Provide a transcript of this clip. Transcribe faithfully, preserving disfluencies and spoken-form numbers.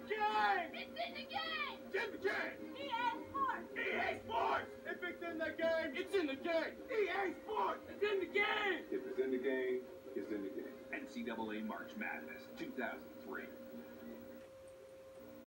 game! It's in the game! It's in the game! E A Sports! E A Sports! If it's in the game, it's in the game! E A Sports! It's in the game! If it's in the game, it's in the game. N C double A March Madness two thousand three.